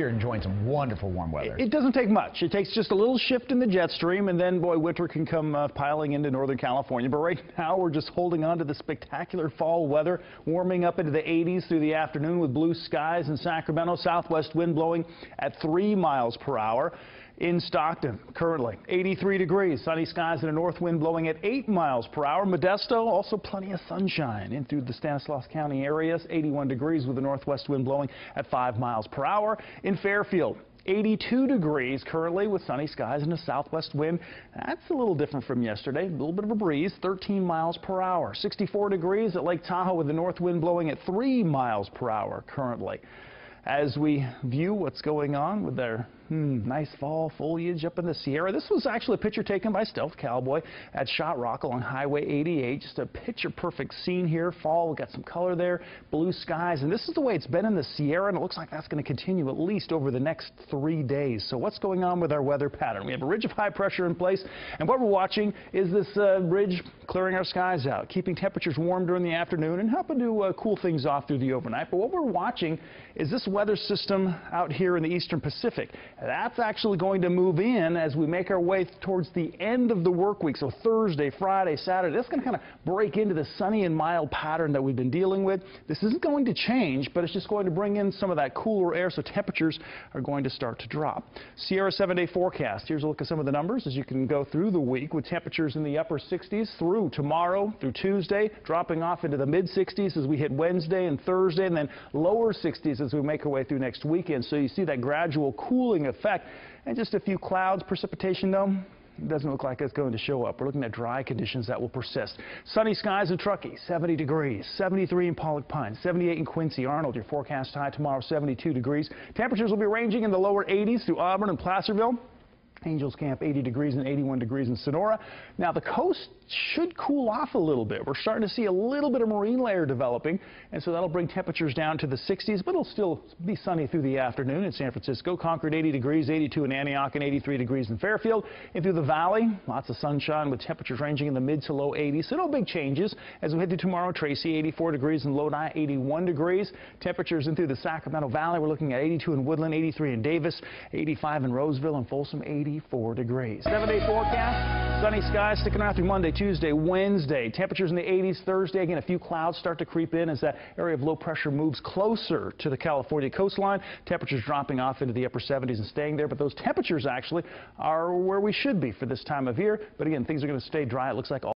we are enjoying some wonderful warm weather. It doesn't take much. It takes just a little shift in the jet stream, and then, boy, winter can come piling into Northern California. But right now, we're just holding on to the spectacular fall weather, warming up into the 80s through the afternoon with blue skies in Sacramento, southwest wind blowing at 3 miles per hour. In Stockton, currently 83 degrees, sunny skies and a north wind blowing at 8 miles per hour. Modesto, also plenty of sunshine in through the Stanislaus County areas, 81 degrees with a northwest wind blowing at 5 miles per hour. In Fairfield, 82 degrees currently with sunny skies and a southwest wind. That's a little different from yesterday. A little bit of a breeze, 13 miles per hour. 64 degrees at Lake Tahoe with the north wind blowing at 3 miles per hour currently. As we view what's going on with their nice fall foliage up in the Sierra. This was actually a picture taken by Stealth Cowboy at Shot Rock along Highway 88. Just a picture-perfect scene here. Fall, we've got some color there, blue skies, and this is the way it's been in the Sierra, and it looks like that's going to continue at least over the next 3 days. So what's going on with our weather pattern? We have a ridge of high pressure in place, and what we're watching is this ridge clearing our skies out, keeping temperatures warm during the afternoon and helping to cool things off through the overnight. But what we're watching is this weather system out here in the eastern Pacific. That's actually going to move in as we make our way towards the end of the work week. So Thursday, Friday, Saturday, that's going to kind of break into the sunny and mild pattern that we've been dealing with. This isn't going to change, but it's just going to bring in some of that cooler air, so temperatures are going to start to drop. Sierra 7-day forecast. Here's a look at some of the numbers as you can go through the week with temperatures in the upper 60s through tomorrow, through Tuesday, dropping off into the mid-60s as we hit Wednesday and Thursday, and then lower 60s as we make our way through next weekend. So you see that gradual cooling effect. And just a few clouds. Precipitation, though, doesn't look like it's going to show up. We're looking at dry conditions that will persist. Sunny skies in Truckee, 70 degrees, 73 in Pollock Pines, 78 in Quincy. Arnold, your forecast high tomorrow, 72 degrees. Temperatures will be ranging in the lower 80s through Auburn and Placerville. Angels Camp, 80 degrees and 81 degrees in Sonora. Now, the coast should cool off a little bit. We're starting to see a little bit of marine layer developing, and so that'll bring temperatures down to the 60s, but it'll still be sunny through the afternoon in San Francisco. Concord, 80 degrees, 82 in Antioch, and 83 degrees in Fairfield. And through the valley, lots of sunshine with temperatures ranging in the mid to low 80s. So no big changes as we head to tomorrow. Tracy, 84 degrees in Lodi, 81 degrees. Temperatures in through the Sacramento Valley. We're looking at 82 in Woodland, 83 in Davis, 85 in Roseville, and Folsom, 84 degrees. 7-day forecast. Sunny skies sticking around through Monday, Tuesday, Wednesday. Temperatures in the 80s Thursday. Again, a few clouds start to creep in as that area of low pressure moves closer to the California coastline. Temperatures dropping off into the upper 70s and staying there. But those temperatures actually are where we should be for this time of year. But again, things are going to stay dry. It looks like all